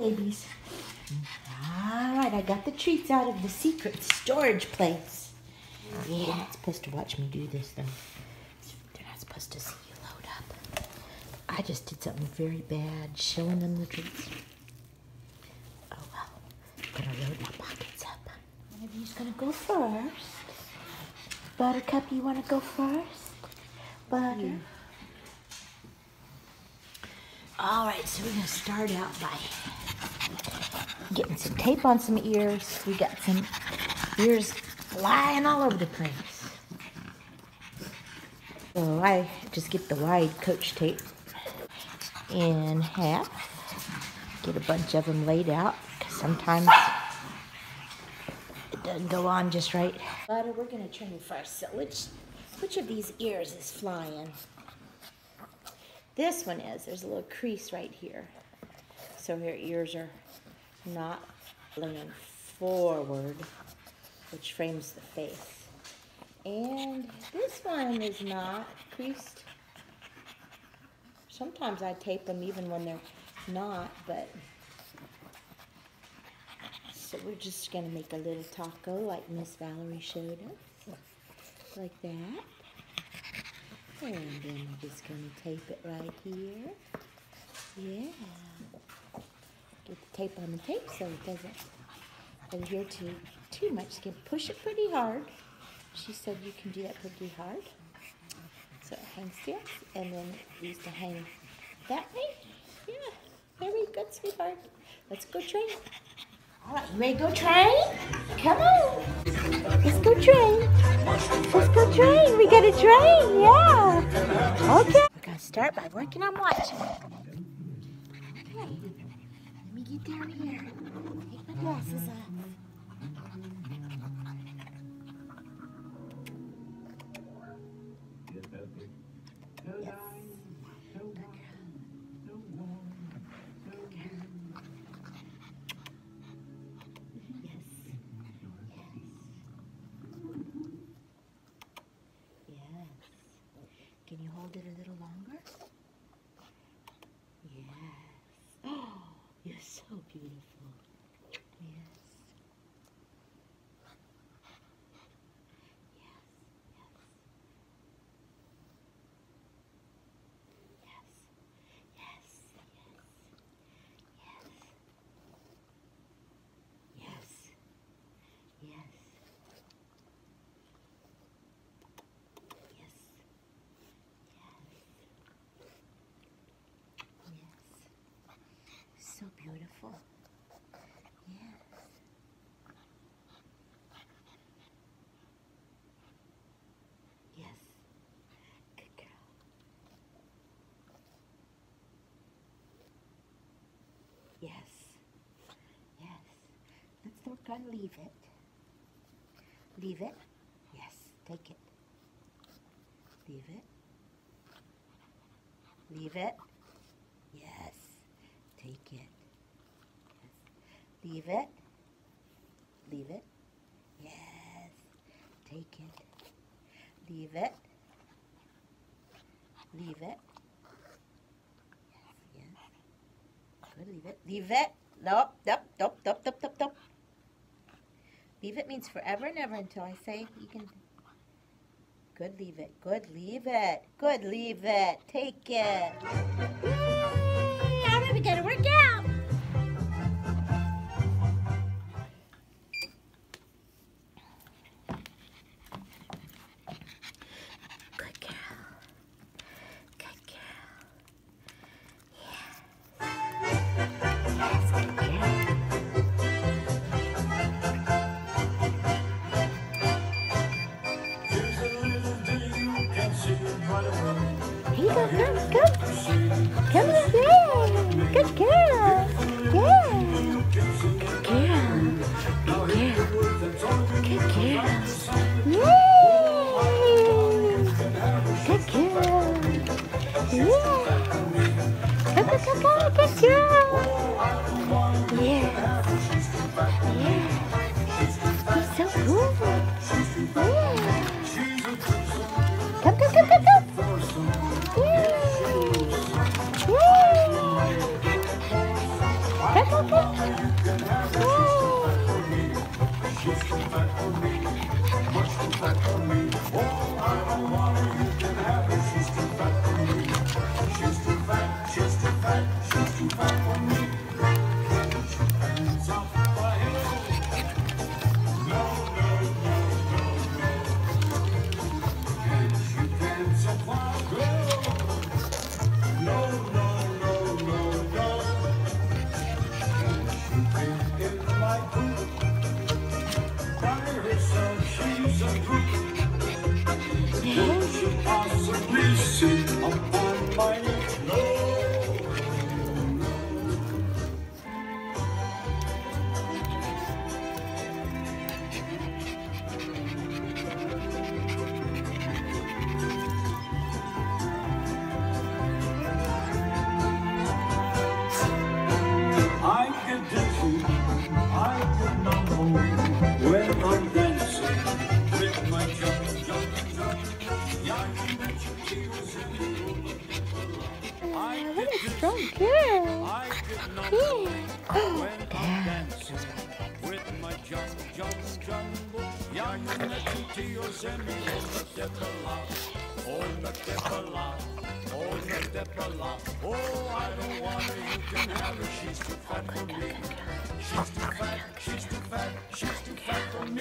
babies. All right, I got the treats out of the secret storage place. Yeah, they're not supposed to watch me do this, though. They're not supposed to see you load up. I just did something very bad, showing them the treats. Oh, well. I'm going to load my pockets up. One of you's going to go first. Buttercup, you want to go first? Butter. All right, so we're going to start out by getting some tape on some ears. We got some ears flying all over the place. So I just get the wide coach tape in half. Get a bunch of them laid out, because sometimes it doesn't go on just right. Butter, we're going to turn you first. So which of these ears is flying? This one is. There's a little crease right here. So her ears are not laying forward, which frames the face. And this one is not creased. Sometimes I tape them even when they're not, but so we're just gonna make a little taco like Miss Valerie showed us, like that. And then we're just gonna tape it right here. Yeah. Get the tape on the tape so it doesn't adhere to too much. You can push it pretty hard. She said you can do that pretty hard. So it hangs there, and then it used to hang that way. Yeah, very good, sweetheart. Let's go train. All right, you ready to go train? Come on. Let's go train. Let's go train. We got to train, yeah. Okay. We're going to start by working on watching. Okay. Let me get down here. Take my glasses off. Can you hold it a little longer? Yes. Oh, you're so beautiful. Yes. Yes. Yes. Yes. Yes. Yes. Yes. Yes. Yes. So beautiful. Yes. Yes. Good girl. Yes. Yes. Let's work on leave it. Leave it. Yes. Take it. Leave it. Leave it. Yes. Take it. Yes. Leave it. Leave it. Yes. Take it. Leave it. Leave it. Yes. Yes. Good. Leave it. Leave it. Nope. Nope. Nope. Nope. Nope. Nope. Nope. Leave it means forever and ever until I say you can. Good. Leave it. Good. Leave it. Good. Leave it. Take it. Yay! All right, we gotta work out. Good girl. Good girl. Yes. Yes, good girl. Here you go, come. Come on, yeah. Good girl. What a strong girl. Yeah. Oh, damn. Oh, I don't want her, you can have her, she's too fat for me. She's too fat, she's too fat, she's too fat for me.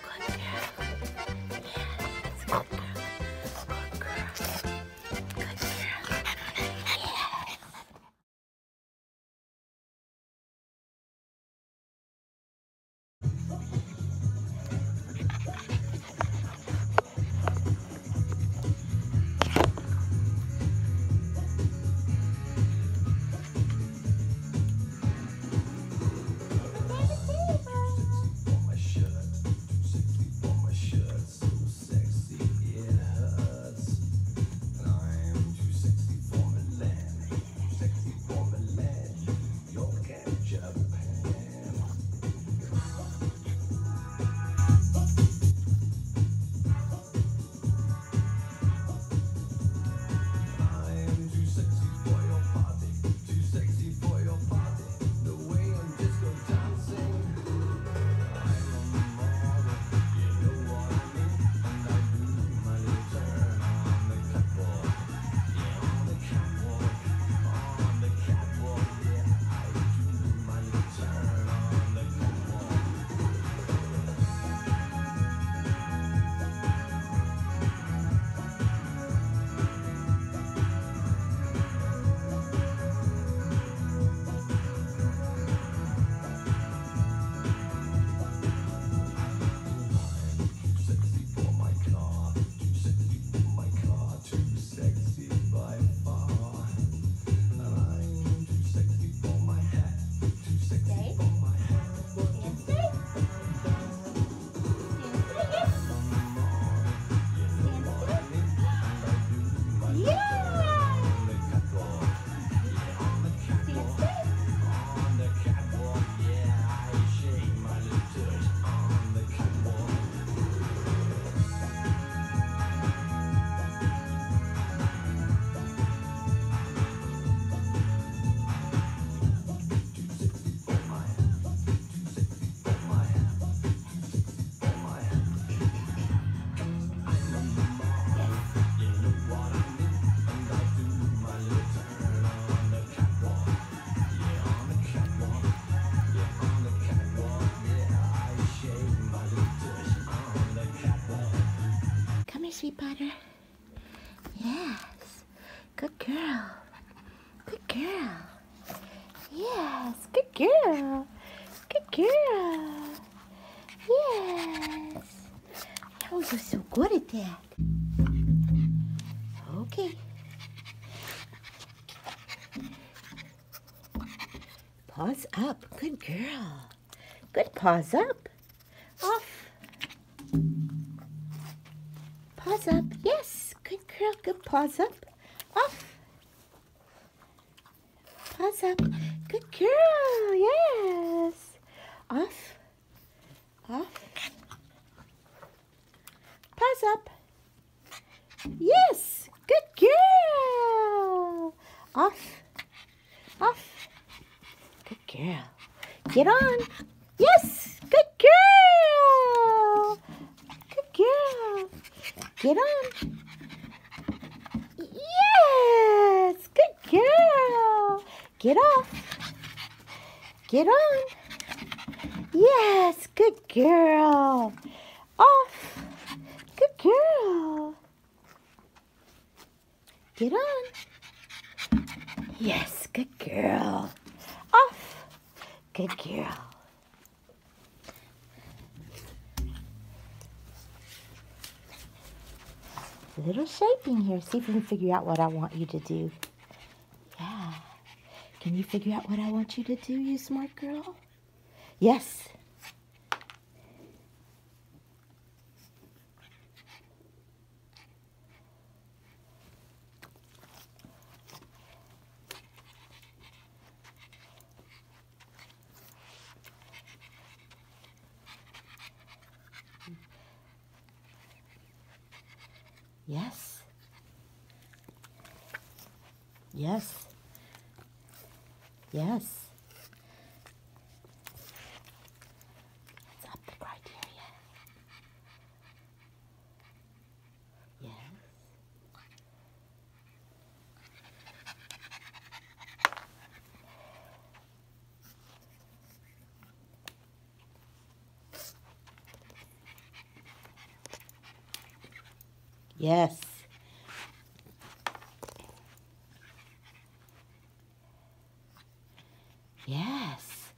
Sweet butter. Yes. Good girl. Good girl. Yes. Good girl. Good girl. Yes. Oh, you're so good at that. Okay. Paws up. Good girl. Good paws up. Off. Paws up. Yes. Good girl. Good paws up. Off. Paws up. Good girl. Yes. Off. Off. Paws up. Yes. Good girl. Off. Off. Good girl. Get on. Yes, good girl. Good girl. Get on. Yes, good girl. Get off. Get on. Yes, good girl. Off. Good girl. Get on. Yes, good girl. Off. Good girl. A little shaping here. See if you can figure out what I want you to do. Yeah. Can you figure out what I want you to do, you smart girl? Yes. Yes. Yes. Yes. That's up the criteria. Yes. Yes. Yes.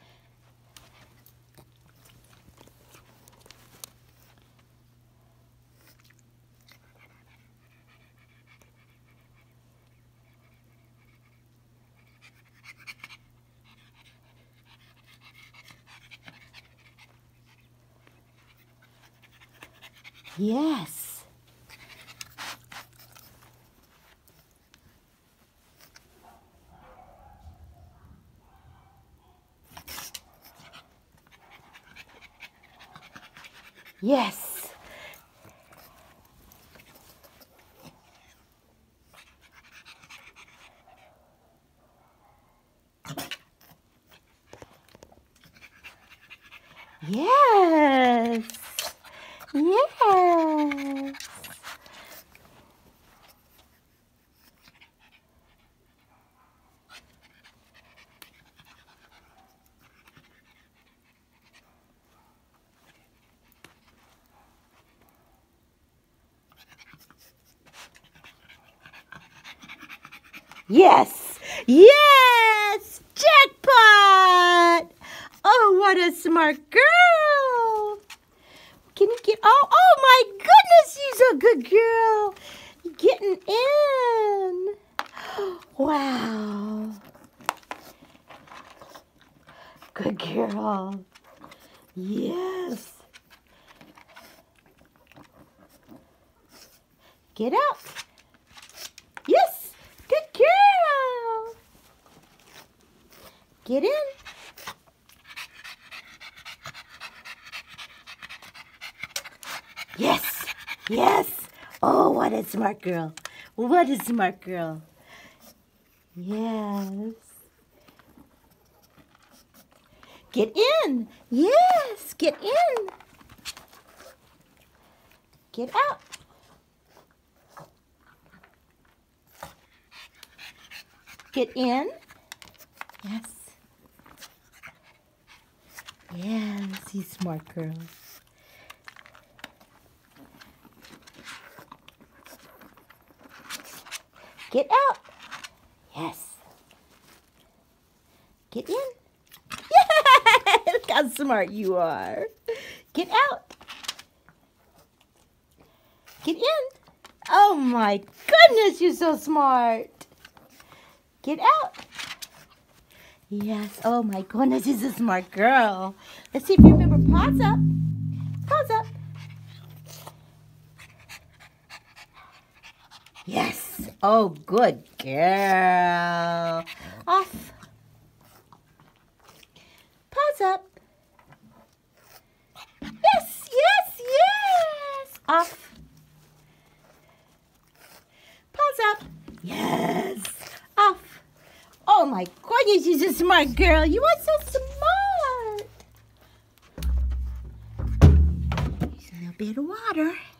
Yes. Yes. Yes. Yes. Yes. Yes. Jackpot. Oh, what a smart girl. Can you get, oh my goodness, she's a good girl. Getting in. Wow. Good girl. Yes. Get out. Yes. Good girl. Get in. Yes. Yes. Oh, what a smart girl. What a smart girl. Yes. Get in. Yes. Get in. Get out. Get in. Yes. Yes, you smart girl. Get out. Yes. Get in. Yeah! Look how smart you are. Get out. Get in. Oh my goodness, you're so smart. Get out. Yes. Oh my goodness, she's a smart girl. Let's see if you remember. Paws up. Paws up. Yes. Oh, good girl. Off. Paws up. Yes, yes, yes. Off. Paws up. Yes. Off. Oh my goodness, she's a smart girl. You are so smart. bit of water.